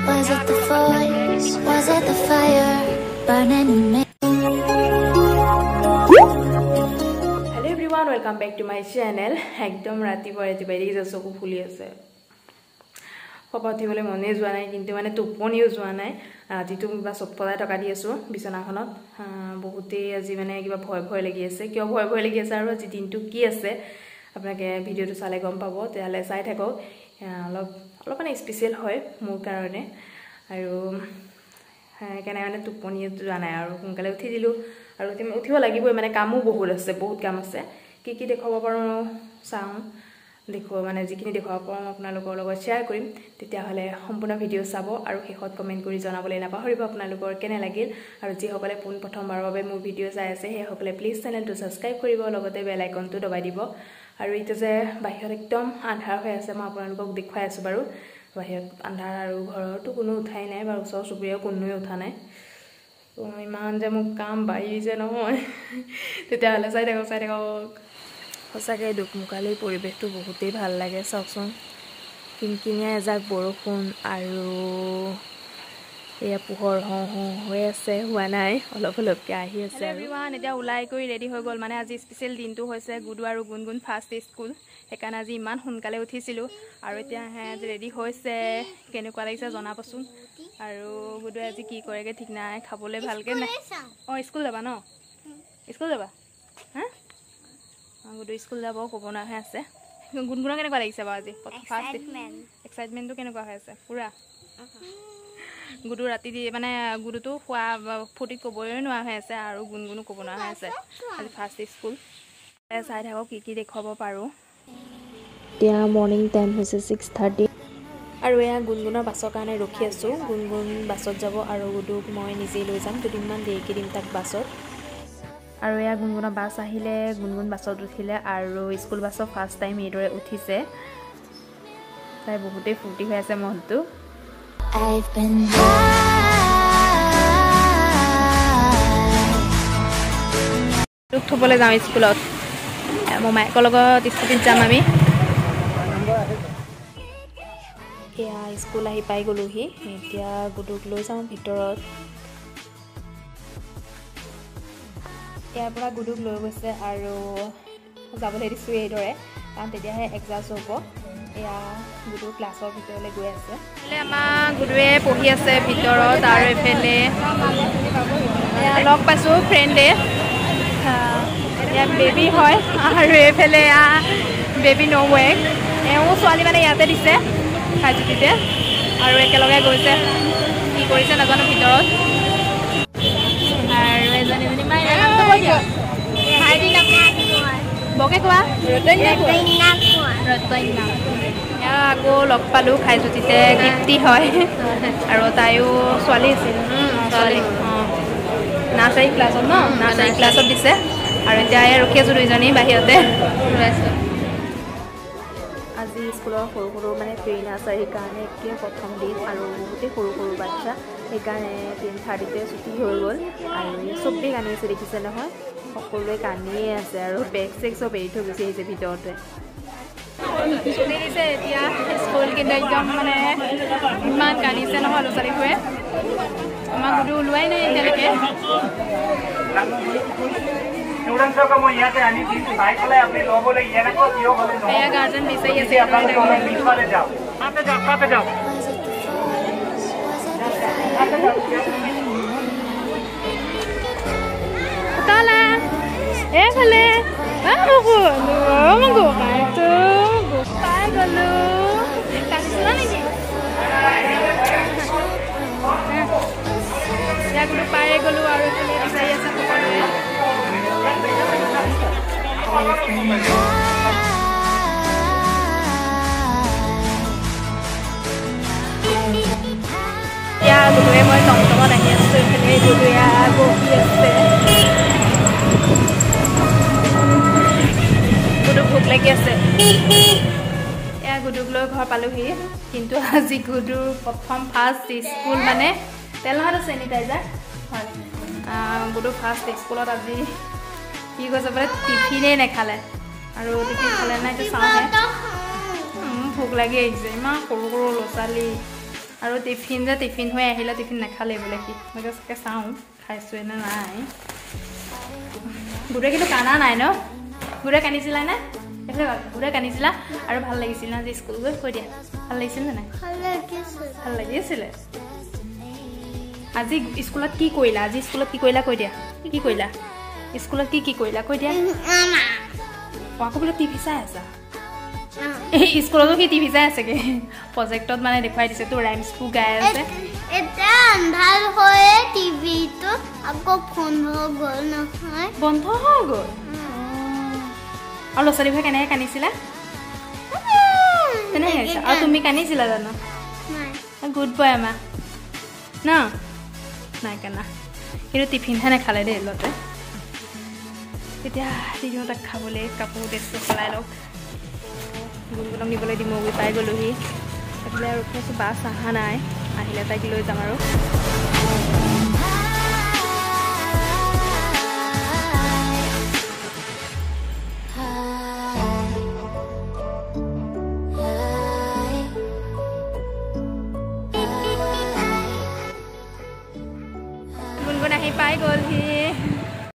Was it the voice? Was it the fire burning in me? Hello everyone, welcome back to my channel. একদম ৰাতিপুৱা দেখি চকু ফুলি আছে। পপাতি বলে মনে যোৱা নাই কিন্তু মানে টোপনিও যোৱা নাই। ৰাতিটো কিবা চপলাই টকা দি আছো বিছনাখনত। বহুতে আজি মানে কিবা ভয় লাগি আছে। কিয় ভয় লাগি আছে আৰু আজি দিনটো কি আছে আপোনাকে ভিডিওটো চালে গম পাব। তেয়ালে চাই থাকক। অলপ মানে স্পেশাল হয় মোৰ কাৰণে আৰু কেনে মানে টোপনি যোৱা নাই আৰু সোনকালে উঠি দিলো আৰু উঠিব লাগিবই মানে কামো বহুত কাম আছে কি দেখাব পাৰো চাও দেখো মানে যিখিনি দেখাব পাৰো আপোনালোকৰ লগত শেয়াৰ কৰিম তেতিয়া হলে সম্পূৰ্ণ ভিডিও চাব আৰু শেষত কমেন্ট কৰি জনাবলৈ নাপাহৰিব আপোনালোকৰ কেনে লাগিল আৰু যি সকলে পোন প্ৰথমবাৰৰ বাবে মোৰ ভিডিও চাই আছে সেই সকলে প্লিজ চেনেলটো সাবস্ক্ৰাইব কৰিব লগতে বেল আইকনটো দবাই দিব আৰু ইটো যে বাহিৰত একদম আন্ধাৰ হৈ আছে মই আপোনালোকক দেখাই আছো বাৰু বাহিৰত আন্ধাৰ আৰু ঘৰতো কোনো উঠাই নাই বাৰু ওচৰ চুবুৰীয়াও কোনোৱে উঠা নাই ইমান যে মোক কাম বাঢ়িছে নহয় তেতিয়া হলে চাই থাকক সঁচাকৈ দুকমুকালি পৰিৱেশটো বহুতেই ভাল লাগে চাওকচোন কিনকিনিয়া এজাক বৰষুণ আৰু এয়া পোহৰ হৈ আছে হোৱা নাই অলপকে আহি আছে এভৰিৱান এতিয়া উলাই কৰি ৰেডি হৈ গল মানে আজি স্পেশাল দিনটো হৈছে গুডু আৰু গুনগুন ফাৰ্ষ্ট স্কুল সেইকাৰণে আজি ইমান সোনকালে উঠিছিলো আৰু এতিয়া ৰেডি হৈছে কেনেকুৱা লাগিছে জনাবচোন আৰু গুডু আজি কি কৰেগে ঠিক নাই খাবলৈ ভালকে নাই স্কুল যাবা ন স্কুল যাবা হা গুডু স্কুল যাব ক'ব না হৈ আছে গুনগুনৰ কেনেকুৱা লাগিছে বাৰু আজি ফাৰ্ষ্ট এক্সাইটমেন্টটো কেনেকুৱা হৈ আছে পুৰা গুডু ৰাতি দি মানে গুডুটো খোৱা ফুটি ক'বই নোৱাৰা হৈ আছে আৰু গুনগুনো ক'ব নোৱাৰা হৈ আছে আজি ফাৰ্ষ্ট স্কুল চাই থাকক কি দেখাব পাৰো এতিয়া মৰ্নিং টাইম হৈছে 6:30 আৰু এয়া গুনগুনৰ বাছৰ কাৰণে ৰখি আছো গুনগুন বাছত যাব আৰু গুডুক মই নিজে লৈ যাম দুদিনমান দেৰিকে দিম তাক বাছত আৰু এয়া গুনগুনৰ বাছ আহিলে গুনগুন বাছত উঠিলে আৰু স্কুল বাছত ফাৰ্ষ্ট টাইম এইদৰে উঠিছে তাই বহুতেই ফূৰ্তি হৈ আছে মনটো I've been দুখ থবলৈ যাওঁ স্কুলত মাইকৰ লগত স্কুটিত যাম আমি এয়া স্কুল আহি পাই গ'লোহি এতিয়া গুডুক লৈ যাওঁ ভিতৰত ইয়াৰ পৰা গুডুক লৈ গৈছে আৰু যাবলৈ দিছোঁ এইদৰে কাৰণ তেতিয়াহে এক্সাষ্ট হ'ব এয়া গুডু ক্লাছৰ ভিতৰলৈ গৈ আছে আমাৰ গুডুৱে পঢ়ি আছে ভিতৰত আৰু এইফালে লগ পাইছোঁ ফ্ৰেণ্ডে এয়া বেবী হয় আৰু এইফালে বেবী নৱেক এওঁ ছোৱালী মানে ইয়াতে দিছে খাজুটিতে আৰু একেলগে গৈছে কি কৰিছে নাজানো ভিতৰত আৰু এজনী বকে কোৱা আকৌ লগ পালোঁ খাইজুটিতে গিফ্টি হয় আৰু তাইও ছোৱালী আছিল নাৰ্চাৰী ক্লাছত নাৰ্চাৰী ক্লাছত দিছে আৰু এতিয়া ৰখি আছোঁ দুইজনী বাহিৰতে আজি স্কুলৰ সৰু মানে প্ৰি নাৰ্চাৰীৰ কাৰণে একে প্ৰথম দিন আৰু বহুতেই সৰু বাচ্ছা সেইকাৰণে 3:30তে ছুটি হৈ গ'ল আৰু চবেই কান্দি আছে দেখিছে নহয় সকলোৱে কান্দিয়ে আছে আৰু বেগ চেগ চব এৰি থৈ গুচি আহিছে ভিতৰতে ছুটি দিছে এতিয়া স্কুল কিন্তু একদম মানে ইমান কান্দিছে নহয় ল'ৰা ছোৱালীবোৰে আমাৰ গুডু ওলোৱাই নাই এতিয়ালৈকে এয়া গাৰ্জেন বিচাৰি আছে এইফালে পাই গ'লো আৰু এইফালে বিচাৰি আছে সকলোৱে এতিয়া গুডুৱে মই টমটমত আহি আছোঁ এইফালে গুডুৱে বহি আছে গুডুক ভোক লাগি আছে এয়া গুডুক লৈ ঘৰ পালোহি কিন্তু আজি গুডুৰ প্ৰথম ফাৰ্ষ্ট স্কুল মানে তেল নহয় চেনিটাইজাৰ হয় গুডু ফাৰ্ষ্ট স্কুলত আজি কি কৈছে বোলে টিফিনেই নেখালে আৰু টিফিন খালে নাই এইটো চাওঁহে ভোক লাগি আহিছে ইমান সৰু ল'ৰা ছোৱালী আৰু টিফিন হৈ আহিলে টিফিন নাখালে বোলে সি মই চাগে চাওঁ খাইছোঁ নে নাই গুৰে কিন্তু কানা নাই ন গুৰে কান্দিছিলা নে গুৰে কান্দিছিলা আৰু ভাল লাগিছিল না যে স্কুল গৈ কৈ দিয়া ভাল লাগিছিল নে নাই ভাল লাগিছিলে আজি স্কুলত কি কৰিলা আজি স্কুলত কি কৰিলা কৈ দিয়া কি কৰিলা স্কুলত কি কৰিলা কৈ দিয়া আকৌ বোলে টিভি চাই আছা স্কুলতো কি টিভি চাই আছেগে প্ৰজেক্টত মানে দেখুৱাই দিছে তোৰ ৰাইমছটো গাই আছে এটা আন্ধাৰ হৈ টিভিটো আকৌ বন্ধ হৈ গ'ল নহয় বন্ধ হৈ গ'ল আৰু ল'ৰা ছোৱালীবোৰে কেনেকৈ কান্দিছিলা তেনেকৈ কান্দিছা আৰু তুমি কান্দিছিলা জানো গুড বয় আমা ন নাই কান্দা কিন্তু টিফিনহে নাখালে দেই ল'ৰাটোৱে এতিয়া দিওঁ তাক খাবলৈ কাপোৰ টেষ্টটো চলাই লওক গুণগুণক নিবলৈ ডিমৌগুৰি পাই গ'লোহি সেইফালে আৰু ৰখি আছোঁ বাছ অহা নাই আহিলে তাইক লৈ যাম আৰু গুণগুণ আহি পাই গ'লহি